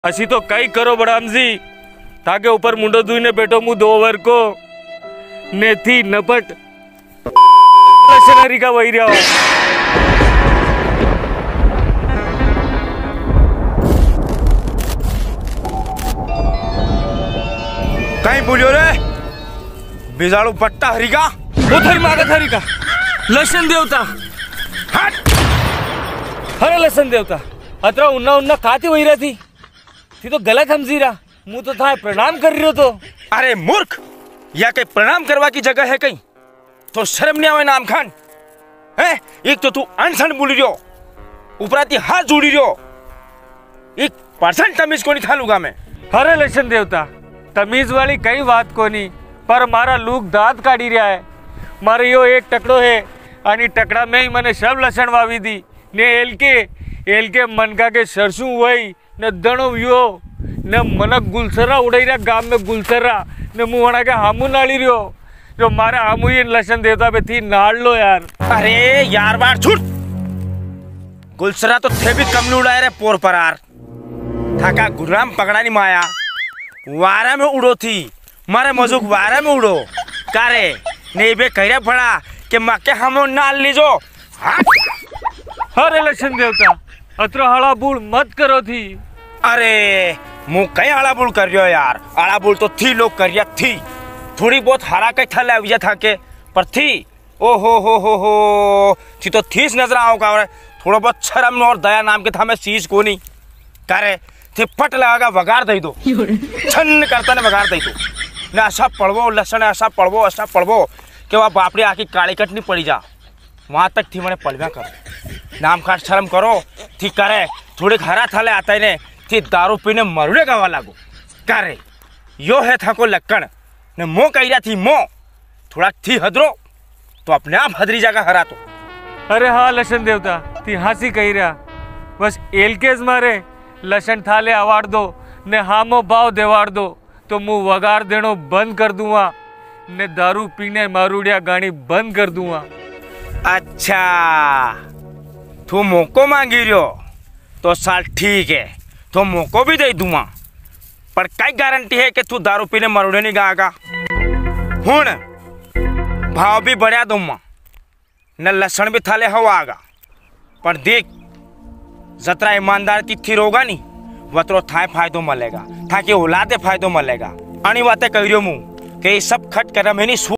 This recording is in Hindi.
असी तो कई करो बड़ामजी ताके ऊपर मुंडो दुई ने बैठो मु 2 ओवर को ने थी नपट लशनरी का वही रहा कहीं बोलियो रे बिजाड़ू पट्टा हरिका उधर मागा हरिका लसन देवता हट। अरे लसन देवता अतरा उन्ना उन्ना काती वही रही थी तो गलत समझी रहा मुँह तो था प्रणाम कर रही हो तो। अरे मूर्ख या कहीं प्रणाम करवा की जगह है कहीं तो शर्म नहीं आवे नाम खान है। एक तो तू अनसन बोली रहो ऊपराती हाथ जोड़ी रहो 1% तमीज को नहीं था लूगा मैं। अरे लसन देवता तमीज वाली कई बात को नहीं पर मारा लूक दांत काढ़ी रहा है मारे यो एक टकड़ो है आणि टकड़ा में ही मैंने सब लसन वावी दी ने एल के मनका के सरसू वही न दणो यो न मनक गुलसरा उड़ाई रहा गाम में गुलसरा न मुहणा के हामू नाली रियो जो मारे हामू ये लसन देवता पे थी नाड़ लो यार। अरे यार बार छूट गुलसरा तो थे भी कम उड़ाए रे पोर परार थाका गुराम पकड़ा नहीं माया वारा में उड़ो थी मारे मजुक वारा में उड़ो कारे नहीं बे कह पड़ा कि मक्के हम नाल लीजो। अरे लसन देवता अत्र हड़ा बूढ़ मत करो थी। अरे मुँह कहीं आड़ा बुल कर रही हो यार आड़ा बुल तो थी लोग करिया थी थोड़ी बहुत हरा के था ले था के पर थी ओ हो थी तो थीस नजर आओ का थोड़ा बहुत शर्म और दया नाम के था मैं सीज को नहीं करे थी फट लगा वगार दे दो छन करता ने वगार दे दो ना ऐसा पढ़वो लसन ऐसा पढ़वो कि वह बापड़ी आके काली कटनी पड़ी जा वहां तक थी मैंने पलवा करो नाम खाट शर्म करो थी करे थोड़े हरा थाले आता ने थी दारू पीने मरुड़े गावा लागो करे यो है था को लक्कण ने मो कह थी मो थोड़ा थी हदरो तो अपने आप हदरी जागा हरा तो। अरे हाँ लसन देवता थी हंसी कही रहा बस एल के मारे लसन थाले अवाड़ दो ने हामो भाव देवाड़ दो तो मुँह वगार देनो बंद कर दूंगा ने दारू पीने मारूड़िया गाड़ी बंद कर दूंगा। अच्छा तू मोको मांगी रियो तो साल ठीक है तो मोको भी दे दूंगा पर कई गारंटी है कि तू दारू पीने मरुड़े नहीं गागा हुण भाव भी बढ़िया दूंगा न लसन भी थाले हवा आगा पर देख जतरा ईमानदार की थी रोगा नहीं वतरो थाए फायदो मिलेगा था कि औलादे फायदो मिलेगा अणी बातें कह रही हूँ मुँह कि सब खट कर में नहीं